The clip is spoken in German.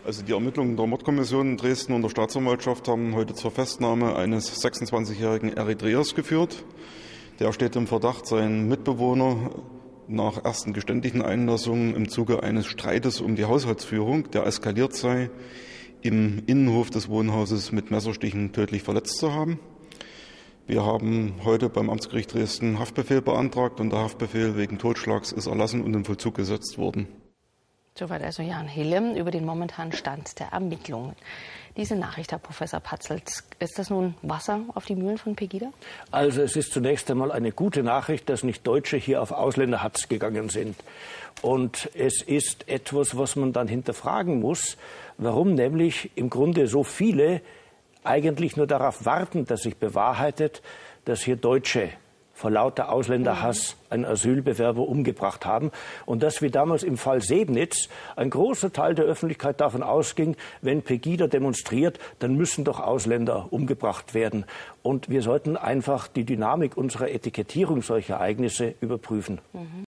Also die Ermittlungen der Mordkommission in Dresden und der Staatsanwaltschaft haben heute zur Festnahme eines 26-jährigen Eritreers geführt. Der steht im Verdacht, seinen Mitbewohner nach ersten geständlichen Einlassungen im Zuge eines Streites um die Haushaltsführung, der eskaliert sei, im Innenhof des Wohnhauses mit Messerstichen tödlich verletzt zu haben. Wir haben heute beim Amtsgericht Dresden Haftbefehl beantragt und der Haftbefehl wegen Totschlags ist erlassen und in Vollzug gesetzt worden. Soweit also Jan Hille über den momentanen Stand der Ermittlungen. Diese Nachricht, Herr Professor Patzelt, ist das nun Wasser auf die Mühlen von Pegida? Also es ist zunächst einmal eine gute Nachricht, dass nicht Deutsche hier auf Ausländerhatz gegangen sind. Und es ist etwas, was man dann hinterfragen muss, warum nämlich im Grunde so viele eigentlich nur darauf warten, dass sich bewahrheitet, dass hier Deutsche vor lauter Ausländerhass einen Asylbewerber umgebracht haben. Und dass wie damals im Fall Sebnitz ein großer Teil der Öffentlichkeit davon ausging, wenn Pegida demonstriert, dann müssen doch Ausländer umgebracht werden. Und wir sollten einfach die Dynamik unserer Etikettierung solcher Ereignisse überprüfen.